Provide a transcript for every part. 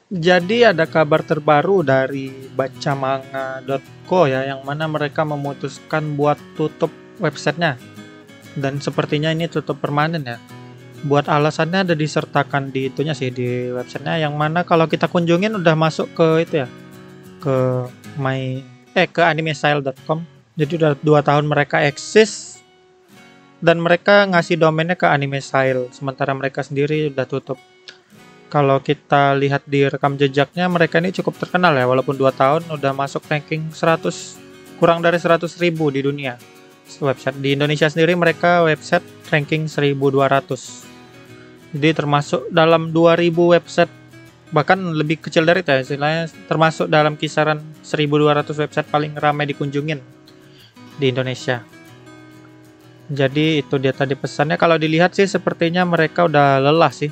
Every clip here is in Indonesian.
Jadi ada kabar terbaru dari bacamanga.co ya, yang mana mereka memutuskan buat tutup websitenya. Dan sepertinya ini tutup permanen ya. Buat alasannya ada disertakan di itunya sih, di websitenya, yang mana kalau kita kunjungin udah masuk ke itu ya, ke ke animesile.com. Jadi udah 2 tahun mereka eksis dan mereka ngasih domainnya ke Animesile, sementara mereka sendiri udah tutup. Kalau kita lihat di rekam jejaknya, mereka ini cukup terkenal ya, walaupun 2 tahun udah masuk ranking 100, kurang dari 100.000 di dunia. Website di Indonesia sendiri mereka website ranking 1.200. Jadi termasuk dalam 2.000 website, bahkan lebih kecil dari itu ya, istilahnya termasuk dalam kisaran 1.200 website paling ramai dikunjungin di Indonesia. Jadi itu dia tadi pesannya. Kalau dilihat sih sepertinya mereka udah lelah sih.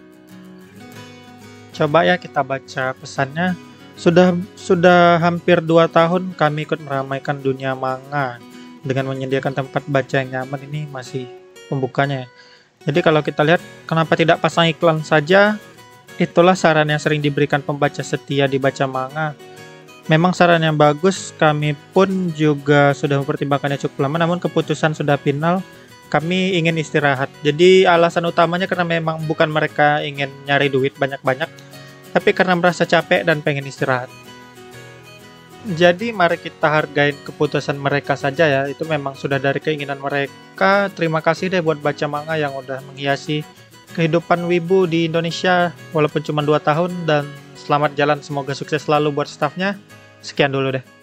Coba ya kita baca pesannya. Sudah hampir 2 tahun kami ikut meramaikan dunia manga dengan menyediakan tempat baca yang nyaman. Ini masih pembukanya ya. Jadi kalau kita lihat, kenapa tidak pasang iklan saja? Itulah saran yang sering diberikan pembaca setia di baca manga. Memang saran yang bagus, kami pun juga sudah mempertimbangkannya cukup lama, namun keputusan sudah final. Kami ingin istirahat. Jadi alasan utamanya karena memang bukan mereka ingin nyari duit banyak-banyak, tapi karena merasa capek dan pengen istirahat. Jadi mari kita hargain keputusan mereka saja ya. Itu memang sudah dari keinginan mereka. Terima kasih deh buat baca manga yang udah menghiasi kehidupan wibu di Indonesia walaupun cuma 2 tahun, dan selamat jalan, semoga sukses selalu buat staffnya. Sekian dulu deh.